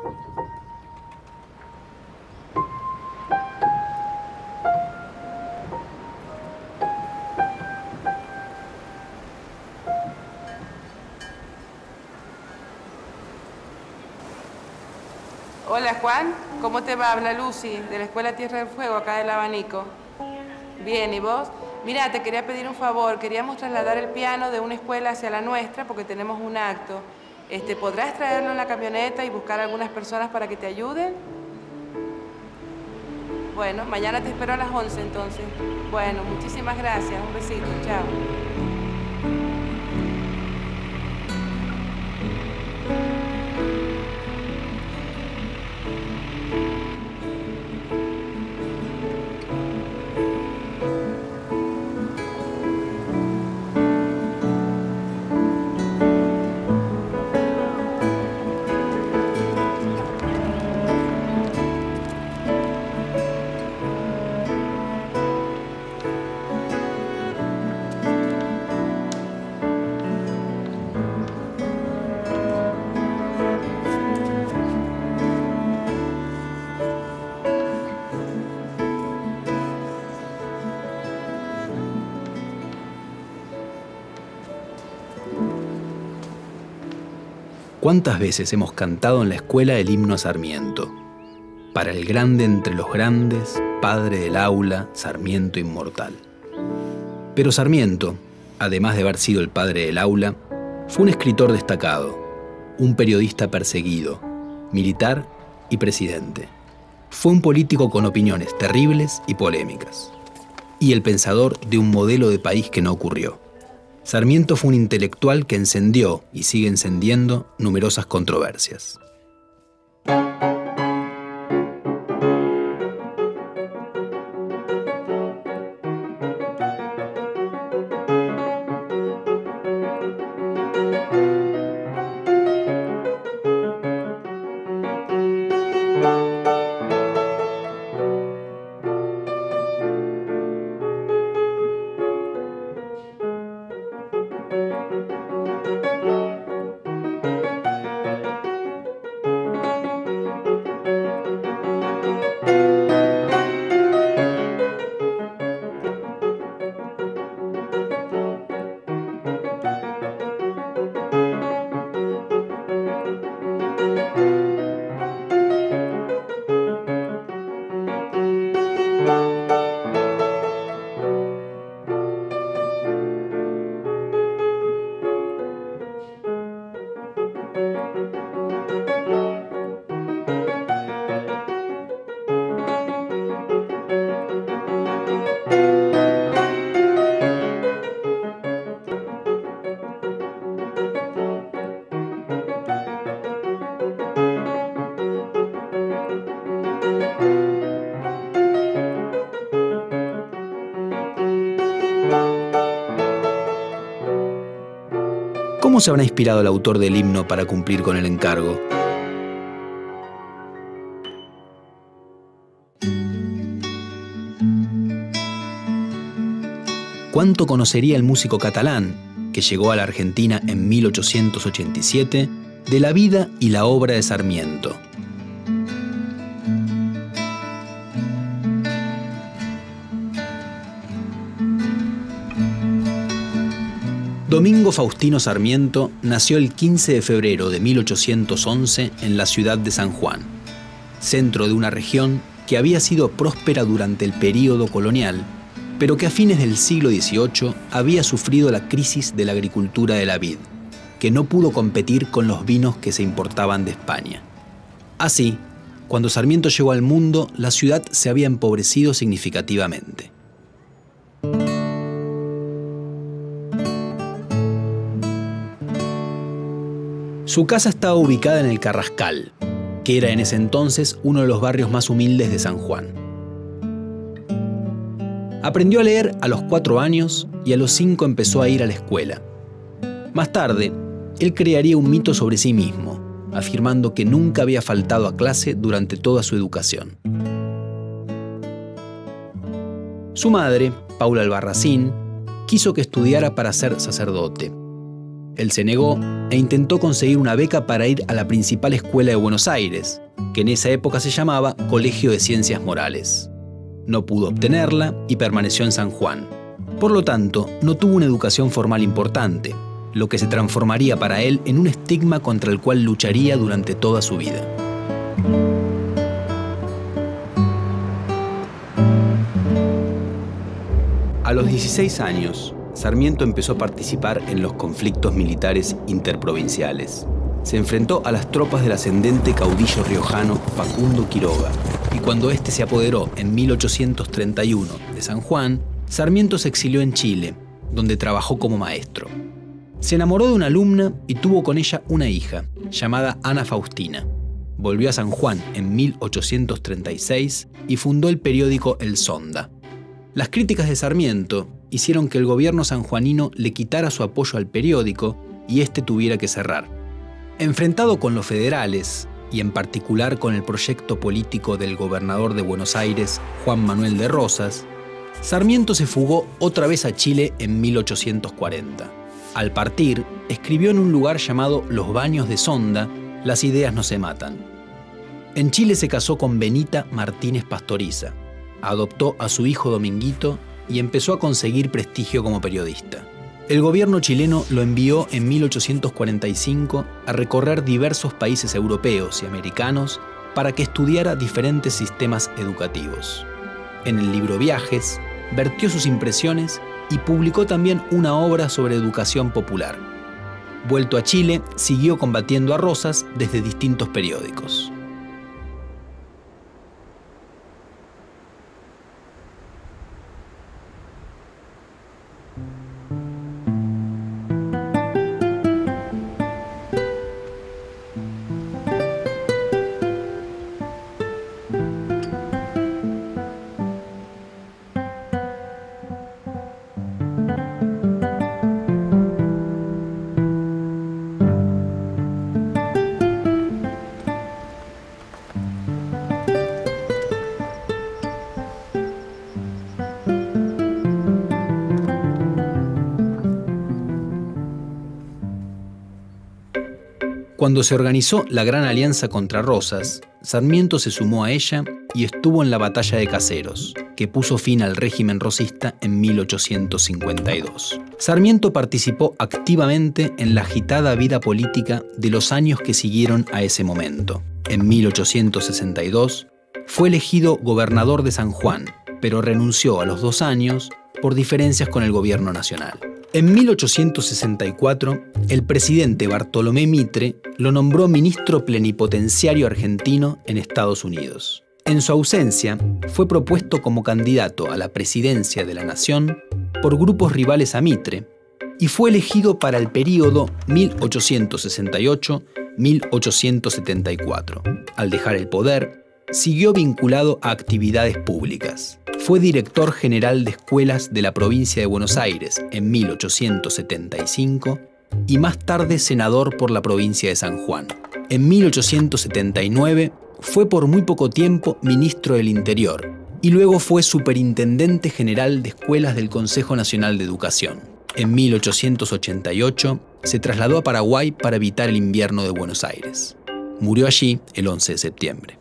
Hola, Juan. ¿Cómo te va? Habla Lucy, de la Escuela Tierra del Fuego, acá del Abanico. Bien, ¿y vos? Mira, te quería pedir un favor. Queríamos trasladar el piano de una escuela hacia la nuestra porque tenemos un acto. ¿Podrás traerlo en la camioneta y buscar a algunas personas para que te ayuden? Bueno, mañana te espero a las 11 entonces. Bueno, muchísimas gracias. Un besito. Chao. ¿Cuántas veces hemos cantado en la escuela el himno a Sarmiento? Para el grande entre los grandes, padre del aula, Sarmiento inmortal. Pero Sarmiento, además de haber sido el padre del aula, fue un escritor destacado, un periodista perseguido, militar y presidente. Fue un político con opiniones terribles y polémicas. Y el pensador de un modelo de país que no ocurrió. Sarmiento fue un intelectual que encendió y sigue encendiendo numerosas controversias. ¿Cómo se habrá inspirado el autor del himno para cumplir con el encargo? ¿Cuánto conocería el músico catalán, que llegó a la Argentina en 1887, de la vida y la obra de Sarmiento? Domingo Faustino Sarmiento nació el 15 de febrero de 1811 en la ciudad de San Juan, centro de una región que había sido próspera durante el período colonial, pero que a fines del siglo XVIII había sufrido la crisis de la agricultura de la vid, que no pudo competir con los vinos que se importaban de España. Así, cuando Sarmiento llegó al mundo, la ciudad se había empobrecido significativamente. Su casa estaba ubicada en el Carrascal, que era en ese entonces uno de los barrios más humildes de San Juan. Aprendió a leer a los 4 años y a los 5 empezó a ir a la escuela. Más tarde, él crearía un mito sobre sí mismo, afirmando que nunca había faltado a clase durante toda su educación. Su madre, Paula Albarracín, quiso que estudiara para ser sacerdote. Él se negó e intentó conseguir una beca para ir a la principal escuela de Buenos Aires, que en esa época se llamaba Colegio de Ciencias Morales. No pudo obtenerla y permaneció en San Juan. Por lo tanto, no tuvo una educación formal importante, lo que se transformaría para él en un estigma contra el cual lucharía durante toda su vida. A los 16 años, Sarmiento empezó a participar en los conflictos militares interprovinciales. Se enfrentó a las tropas del ascendente caudillo riojano Facundo Quiroga, y cuando éste se apoderó en 1831 de San Juan, Sarmiento se exilió en Chile, donde trabajó como maestro. Se enamoró de una alumna y tuvo con ella una hija, llamada Ana Faustina. Volvió a San Juan en 1836 y fundó el periódico El Sonda. Las críticas de Sarmiento hicieron que el gobierno sanjuanino le quitara su apoyo al periódico y éste tuviera que cerrar. Enfrentado con los federales, y en particular con el proyecto político del gobernador de Buenos Aires, Juan Manuel de Rosas, Sarmiento se fugó otra vez a Chile en 1840. Al partir, escribió en un lugar llamado Los Baños de Sonda, Las ideas no se matan. En Chile se casó con Benita Martínez Pastoriza, adoptó a su hijo Dominguito y empezó a conseguir prestigio como periodista. El gobierno chileno lo envió en 1845 a recorrer diversos países europeos y americanos para que estudiara diferentes sistemas educativos. En el libro Viajes, vertió sus impresiones y publicó también una obra sobre educación popular. Vuelto a Chile, siguió combatiendo a Rosas desde distintos periódicos. Cuando se organizó la Gran Alianza contra Rosas, Sarmiento se sumó a ella y estuvo en la Batalla de Caseros, que puso fin al régimen rosista en 1852. Sarmiento participó activamente en la agitada vida política de los años que siguieron a ese momento. En 1862 fue elegido gobernador de San Juan, pero renunció a los 2 años por diferencias con el gobierno nacional. En 1864, el presidente Bartolomé Mitre lo nombró ministro plenipotenciario argentino en Estados Unidos. En su ausencia, fue propuesto como candidato a la presidencia de la nación por grupos rivales a Mitre y fue elegido para el período 1868-1874. Al dejar el poder, siguió vinculado a actividades públicas. Fue director general de escuelas de la provincia de Buenos Aires en 1875 y más tarde senador por la provincia de San Juan. En 1879 fue por muy poco tiempo ministro del Interior y luego fue superintendente general de escuelas del Consejo Nacional de Educación. En 1888 se trasladó a Paraguay para evitar el invierno de Buenos Aires. Murió allí el 11 de septiembre.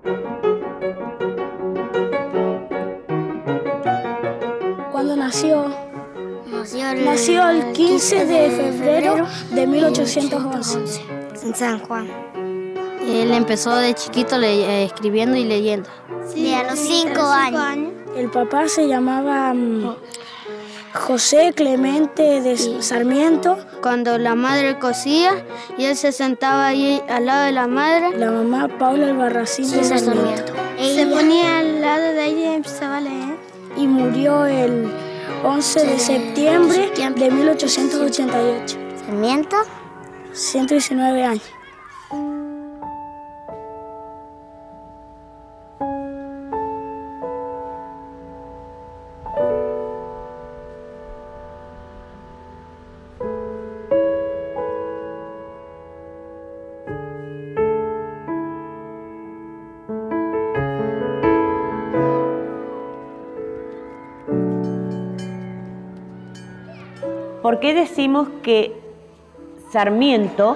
¿Cuándo nació? Nació el 15 de febrero de 1811. En San Juan. Él empezó de chiquito escribiendo y leyendo. Sí, a los 5 años. El papá se llamaba José Clemente de Sarmiento. Cuando la madre cosía y él se sentaba ahí al lado de la madre. La mamá Paula Albarracín de Sarmiento. Se ponía al lado de ella y empezaba a leer. Y murió el 11 de septiembre de 1888. ¿Sarmiento? 119 años. ¿Por qué decimos que Sarmiento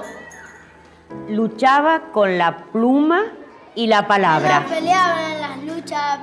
luchaba con la pluma y la palabra. Peleaban en las luchas,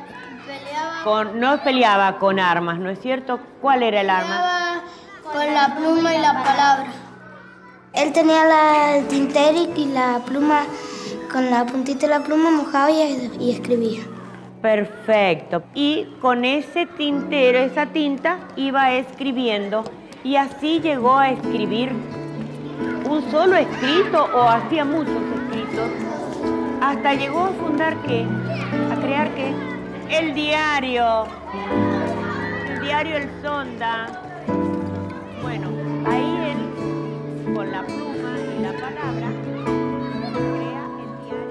No peleaba con armas, ¿no es cierto? ¿Cuál era el arma? con la pluma y la palabra. Él tenía el tintero y la pluma, con la puntita de la pluma mojaba y escribía. Perfecto. Y con ese tintero, esa tinta, iba escribiendo. Y así llegó a escribir un solo escrito o hacía muchos escritos. Hasta llegó a fundar ¿qué? A crear ¿qué? El diario. El diario El Sonda. Bueno, ahí él, con la pluma y la palabra, crea el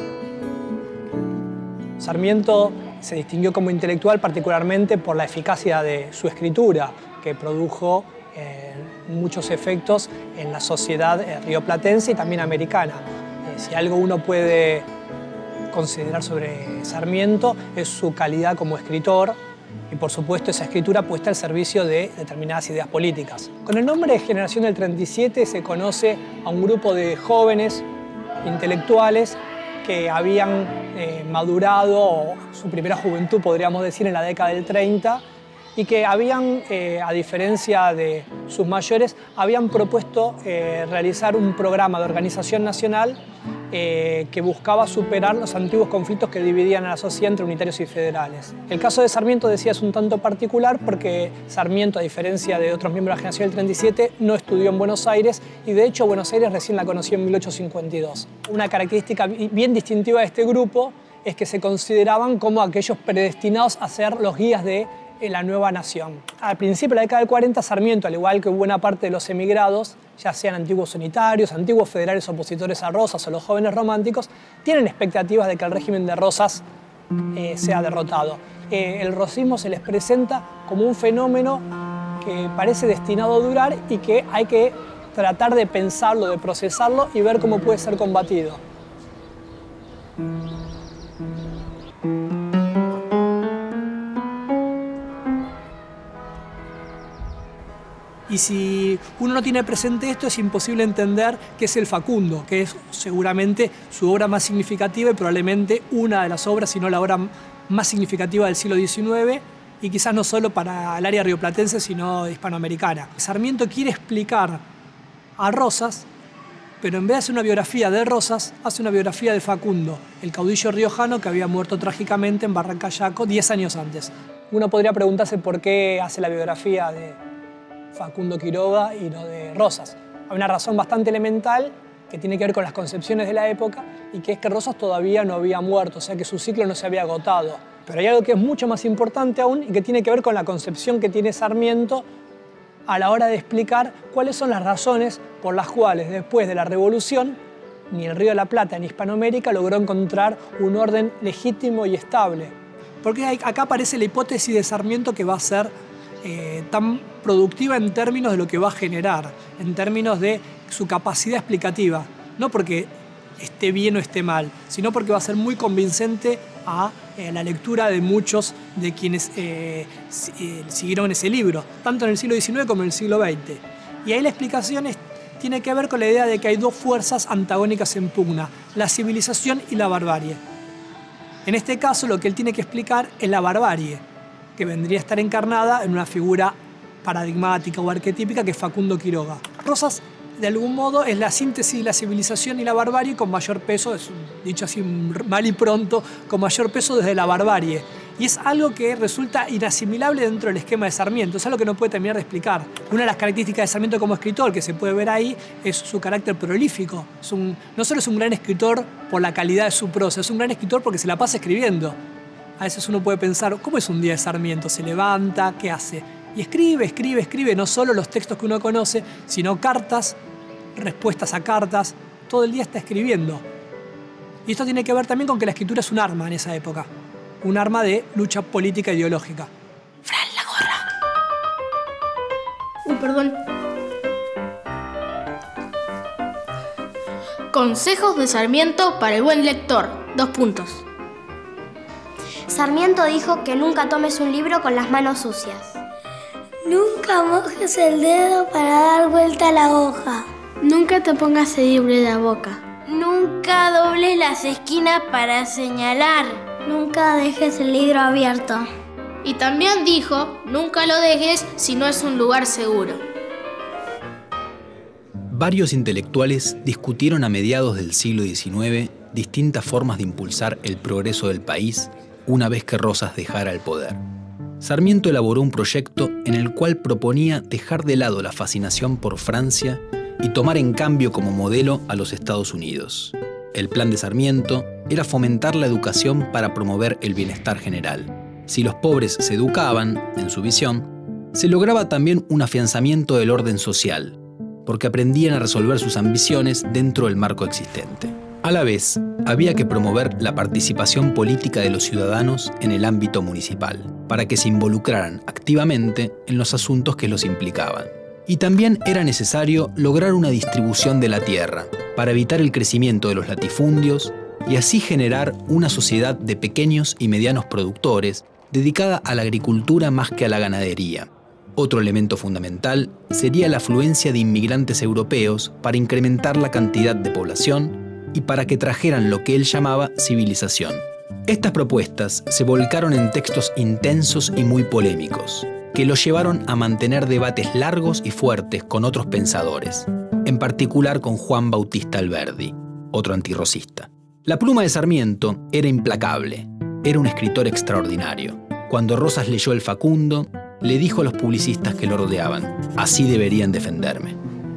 diario. Sarmiento se distinguió como intelectual particularmente por la eficacia de su escritura, que produjo muchos efectos en la sociedad rioplatense y también americana. Si algo uno puede considerar sobre Sarmiento es su calidad como escritor y, por supuesto, esa escritura puesta al servicio de determinadas ideas políticas. Con el nombre de Generación del 37 se conoce a un grupo de jóvenes intelectuales que habían madurado su primera juventud, podríamos decir, en la década del 30 y que habían, a diferencia de sus mayores, habían propuesto realizar un programa de organización nacional que buscaba superar los antiguos conflictos que dividían a la sociedad entre unitarios y federales. El caso de Sarmiento, decía, es un tanto particular porque Sarmiento, a diferencia de otros miembros de la Generación del 37, no estudió en Buenos Aires y, de hecho, Buenos Aires recién la conoció en 1852. Una característica bien distintiva de este grupo es que se consideraban como aquellos predestinados a ser los guías de la nueva nación. Al principio de la década del 40, Sarmiento, al igual que buena parte de los emigrados, ya sean antiguos unitarios, antiguos federales opositores a Rosas o los jóvenes románticos, tienen expectativas de que el régimen de Rosas sea derrotado. El rosismo se les presenta como un fenómeno que parece destinado a durar y que hay que tratar de pensarlo, de procesarlo y ver cómo puede ser combatido. Y si uno no tiene presente esto, es imposible entender qué es el Facundo, que es seguramente su obra más significativa y probablemente una de las obras, si no la obra más significativa del siglo XIX, y quizás no solo para el área rioplatense, sino hispanoamericana. Sarmiento quiere explicar a Rosas, pero en vez de hacer una biografía de Rosas, hace una biografía de Facundo, el caudillo riojano que había muerto trágicamente en Barrancayaco 10 años antes. Uno podría preguntarse por qué hace la biografía de Facundo Quiroga y no de Rosas. Hay una razón bastante elemental que tiene que ver con las concepciones de la época y que es que Rosas todavía no había muerto, o sea que su ciclo no se había agotado. Pero hay algo que es mucho más importante aún y que tiene que ver con la concepción que tiene Sarmiento a la hora de explicar cuáles son las razones por las cuales después de la Revolución ni el Río de la Plata ni Hispanoamérica logró encontrar un orden legítimo y estable. Porque acá aparece la hipótesis de Sarmiento que va a ser tan productiva en términos de lo que va a generar, en términos de su capacidad explicativa, no porque esté bien o esté mal, sino porque va a ser muy convincente a la lectura de muchos de quienes siguieron ese libro, tanto en el siglo XIX como en el siglo XX. Y ahí la explicación tiene que ver con la idea de que hay dos fuerzas antagónicas en pugna, la civilización y la barbarie. En este caso, lo que él tiene que explicar es la barbarie, que vendría a estar encarnada en una figura paradigmática o arquetípica que es Facundo Quiroga. Rosas, de algún modo, es la síntesis de la civilización y la barbarie con mayor peso, dicho así mal y pronto, con mayor peso desde la barbarie. Y es algo que resulta inasimilable dentro del esquema de Sarmiento, es algo que no puede terminar de explicar. Una de las características de Sarmiento como escritor que se puede ver ahí es su carácter prolífico. No solo es un gran escritor por la calidad de su prosa, es un gran escritor porque se la pasa escribiendo. A veces uno puede pensar, ¿cómo es un día de Sarmiento? ¿Se levanta? ¿Qué hace? Y escribe, no solo los textos que uno conoce, sino cartas, respuestas a cartas, todo el día está escribiendo. Y esto tiene que ver también con que la escritura es un arma en esa época, un arma de lucha política e ideológica. Fran, la gorra. Perdón. Consejos de Sarmiento para el buen lector. 2 puntos. Sarmiento dijo que nunca tomes un libro con las manos sucias. Nunca mojes el dedo para dar vuelta a la hoja. Nunca te pongas a libre la boca. Nunca dobles las esquinas para señalar. Nunca dejes el libro abierto. Y también dijo, nunca lo dejes si no es un lugar seguro. Varios intelectuales discutieron a mediados del siglo XIX distintas formas de impulsar el progreso del país una vez que Rosas dejara el poder. Sarmiento elaboró un proyecto en el cual proponía dejar de lado la fascinación por Francia y tomar en cambio como modelo a los Estados Unidos. El plan de Sarmiento era fomentar la educación para promover el bienestar general. Si los pobres se educaban, en su visión, se lograba también un afianzamiento del orden social, porque aprendían a resolver sus ambiciones dentro del marco existente. A la vez, había que promover la participación política de los ciudadanos en el ámbito municipal, para que se involucraran activamente en los asuntos que los implicaban. Y también era necesario lograr una distribución de la tierra, para evitar el crecimiento de los latifundios y así generar una sociedad de pequeños y medianos productores dedicada a la agricultura más que a la ganadería. Otro elemento fundamental sería la afluencia de inmigrantes europeos para incrementar la cantidad de población y para que trajeran lo que él llamaba civilización. Estas propuestas se volcaron en textos intensos y muy polémicos, que los llevaron a mantener debates largos y fuertes con otros pensadores, en particular con Juan Bautista Alberdi, otro antirrosista. La pluma de Sarmiento era implacable, era un escritor extraordinario. Cuando Rosas leyó el Facundo, le dijo a los publicistas que lo rodeaban, así deberían defenderme.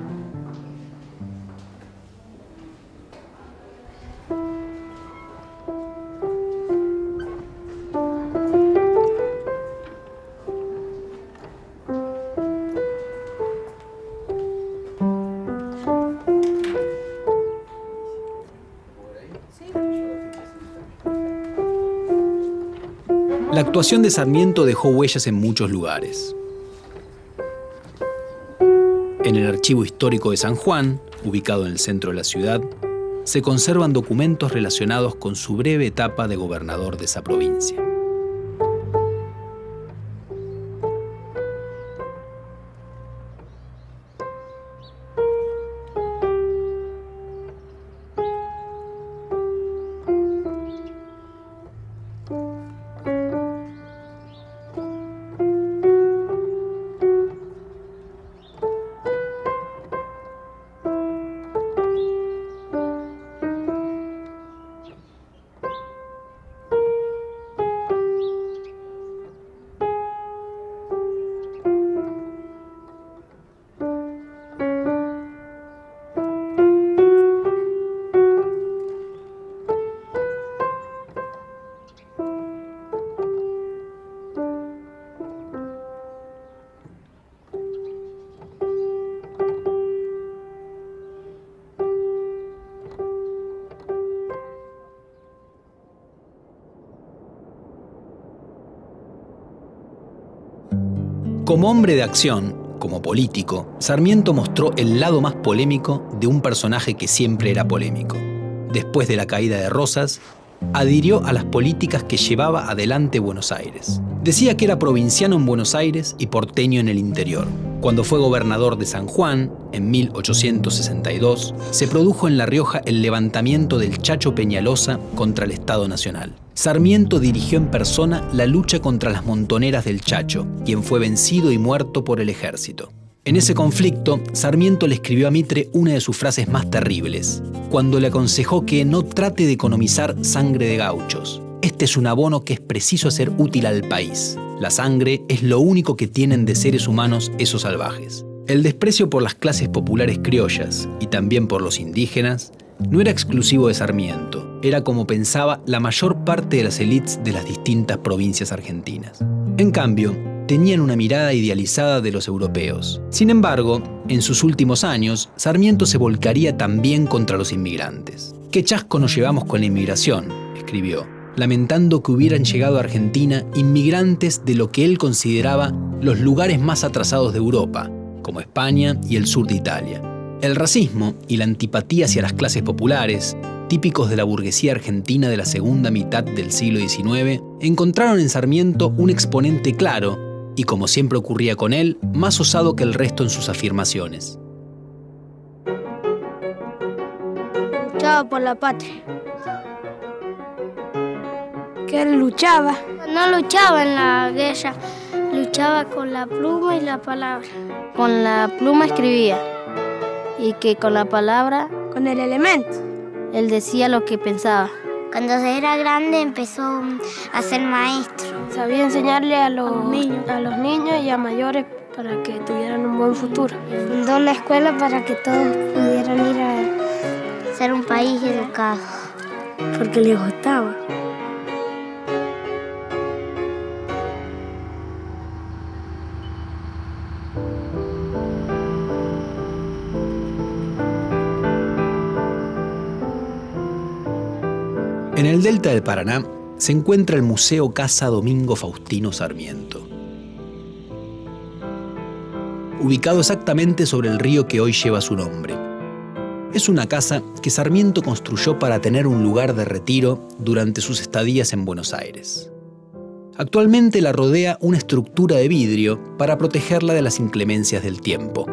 La actuación de Sarmiento dejó huellas en muchos lugares. En el Archivo Histórico de San Juan, ubicado en el centro de la ciudad, se conservan documentos relacionados con su breve etapa de gobernador de esa provincia. Como hombre de acción, como político, Sarmiento mostró el lado más polémico de un personaje que siempre era polémico. Después de la caída de Rosas, adhirió a las políticas que llevaba adelante Buenos Aires. Decía que era provinciano en Buenos Aires y porteño en el interior. Cuando fue gobernador de San Juan, en 1862, se produjo en La Rioja el levantamiento del Chacho Peñalosa contra el Estado Nacional. Sarmiento dirigió en persona la lucha contra las montoneras del Chacho, quien fue vencido y muerto por el ejército. En ese conflicto, Sarmiento le escribió a Mitre una de sus frases más terribles, cuando le aconsejó que no trate de economizar sangre de gauchos. Este es un abono que es preciso hacer útil al país. La sangre es lo único que tienen de seres humanos esos salvajes. El desprecio por las clases populares criollas y también por los indígenas no era exclusivo de Sarmiento, era como pensaba la mayor parte de las élites de las distintas provincias argentinas. En cambio, tenían una mirada idealizada de los europeos. Sin embargo, en sus últimos años, Sarmiento se volcaría también contra los inmigrantes. «Qué chasco nos llevamos con la inmigración», escribió, lamentando que hubieran llegado a Argentina inmigrantes de lo que él consideraba los lugares más atrasados de Europa, como España y el sur de Italia. El racismo y la antipatía hacia las clases populares, típicos de la burguesía argentina de la segunda mitad del siglo XIX, encontraron en Sarmiento un exponente claro y, como siempre ocurría con él, más osado que el resto en sus afirmaciones. luchaba por la patria. Que él luchaba. No luchaba en la guerra, luchaba con la pluma y la palabra. Con la pluma escribía y que con la palabra, Con el elemento. él decía lo que pensaba. Cuando era grande empezó a ser maestro. Sabía enseñarle a los niños y a mayores para que tuvieran un buen futuro. Fundó una escuela para que todos pudieran ir a ser un país educado. Porque le gustaba. En el delta del Paraná se encuentra el Museo Casa Domingo Faustino Sarmiento. Ubicado exactamente sobre el río que hoy lleva su nombre. Es una casa que Sarmiento construyó para tener un lugar de retiro durante sus estadías en Buenos Aires. Actualmente la rodea una estructura de vidrio para protegerla de las inclemencias del tiempo.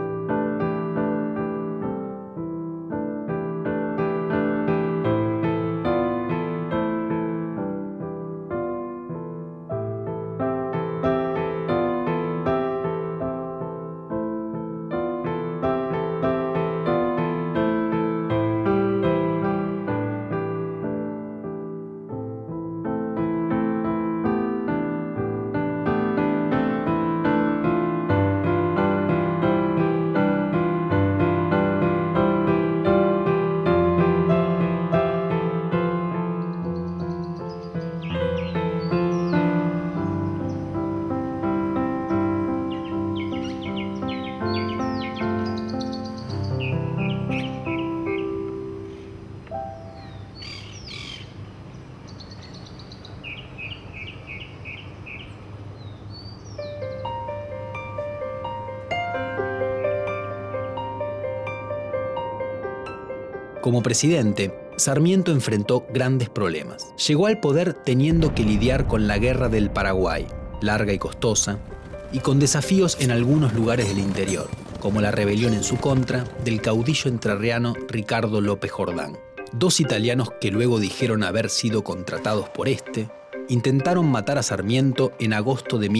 Como presidente, Sarmiento enfrentó grandes problemas. Llegó al poder teniendo que lidiar con la Guerra del Paraguay, larga y costosa, y con desafíos en algunos lugares del interior, como la rebelión en su contra del caudillo entrerriano Ricardo López Jordán. Dos italianos que luego dijeron haber sido contratados por este, intentaron matar a Sarmiento en agosto de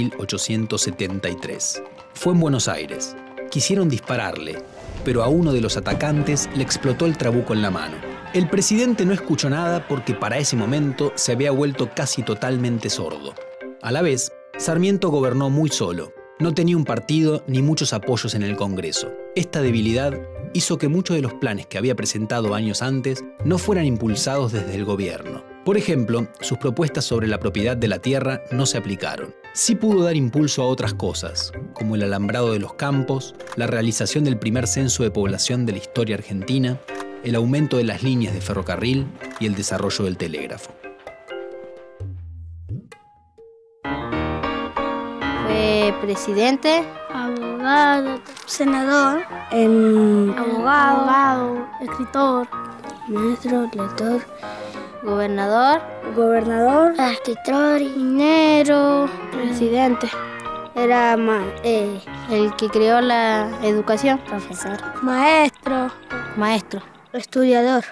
1873. Fue en Buenos Aires. Quisieron dispararle, pero a uno de los atacantes le explotó el trabuco en la mano. El presidente no escuchó nada porque para ese momento se había vuelto casi totalmente sordo. A la vez, Sarmiento gobernó muy solo. No tenía un partido ni muchos apoyos en el Congreso. Esta debilidad hizo que muchos de los planes que había presentado años antes no fueran impulsados desde el gobierno. Por ejemplo, sus propuestas sobre la propiedad de la tierra no se aplicaron. Sí pudo dar impulso a otras cosas, como el alambrado de los campos, la realización del primer censo de población de la historia argentina, el aumento de las líneas de ferrocarril y el desarrollo del telégrafo. Fue presidente, Abogado, Senador, abogado, escritor, maestro, lector, gobernador, escritor, minero, presidente. Era el que creó la educación. profesor, maestro, estudiador.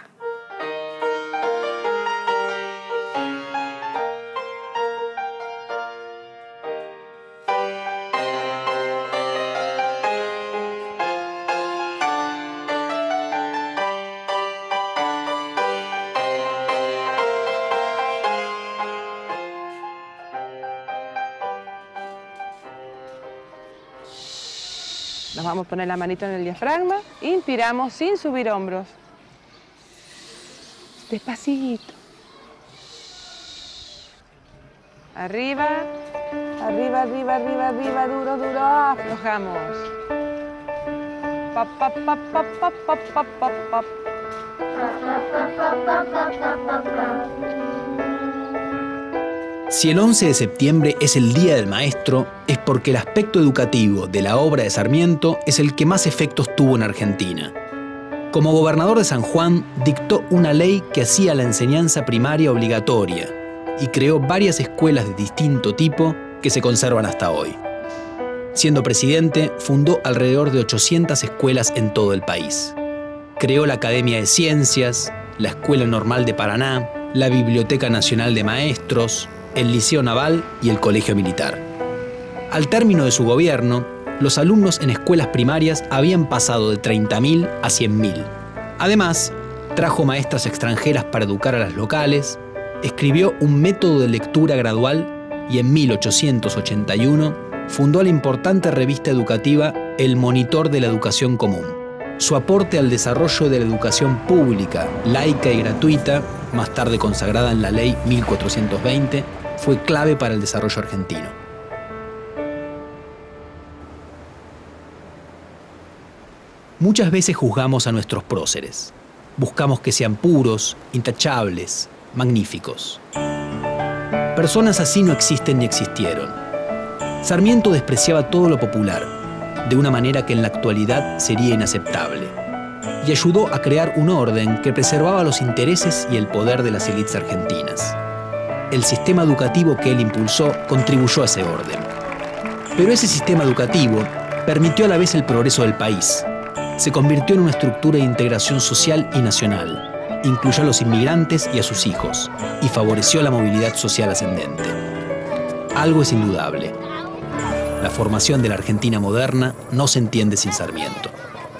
Nos vamos a poner la manito en el diafragma. Inspiramos sin subir hombros. Despacito. Arriba, arriba, arriba, arriba, arriba, duro, duro. Aflojamos. Pap, pap, pap, pap, pap, pap, pap, pap, pap. Si el 11 de septiembre es el Día del Maestro, es porque el aspecto educativo de la obra de Sarmiento es el que más efectos tuvo en Argentina. Como gobernador de San Juan, dictó una ley que hacía la enseñanza primaria obligatoria y creó varias escuelas de distinto tipo que se conservan hasta hoy. Siendo presidente, fundó alrededor de 800 escuelas en todo el país. Creó la Academia de Ciencias, la Escuela Normal de Paraná, la Biblioteca Nacional de Maestros, el Liceo Naval y el Colegio Militar. Al término de su gobierno, los alumnos en escuelas primarias habían pasado de 30.000 a 100.000. Además, trajo maestras extranjeras para educar a las locales, escribió un método de lectura gradual y en 1881 fundó la importante revista educativa El Monitor de la Educación Común. Su aporte al desarrollo de la educación pública, laica y gratuita, más tarde consagrada en la Ley 1420, fue clave para el desarrollo argentino. Muchas veces juzgamos a nuestros próceres. Buscamos que sean puros, intachables, magníficos. Personas así no existen ni existieron. Sarmiento despreciaba todo lo popular, de una manera que en la actualidad sería inaceptable, y ayudó a crear un orden que preservaba los intereses y el poder de las élites argentinas. El sistema educativo que él impulsó contribuyó a ese orden. Pero ese sistema educativo permitió a la vez el progreso del país. Se convirtió en una estructura de integración social y nacional, incluyó a los inmigrantes y a sus hijos, y favoreció la movilidad social ascendente. Algo es indudable. La formación de la Argentina moderna no se entiende sin Sarmiento.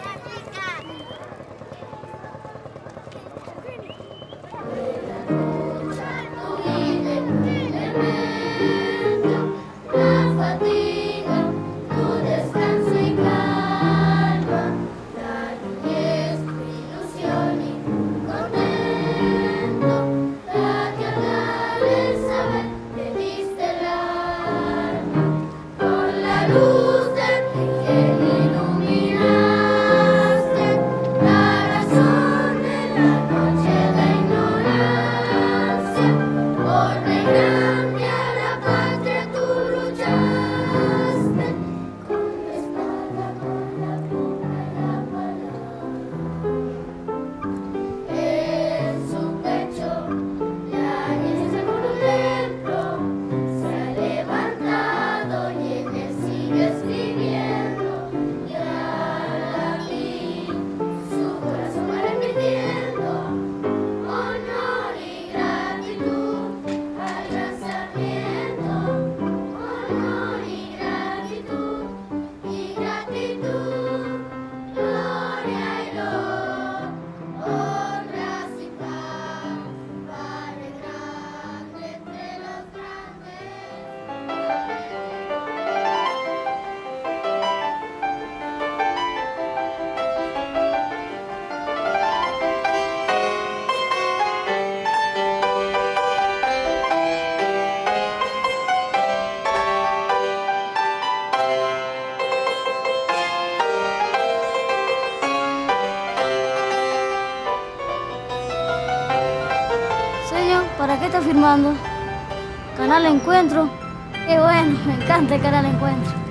¿Para qué está firmando? Canal Encuentro. Qué bueno, me encanta el Canal Encuentro.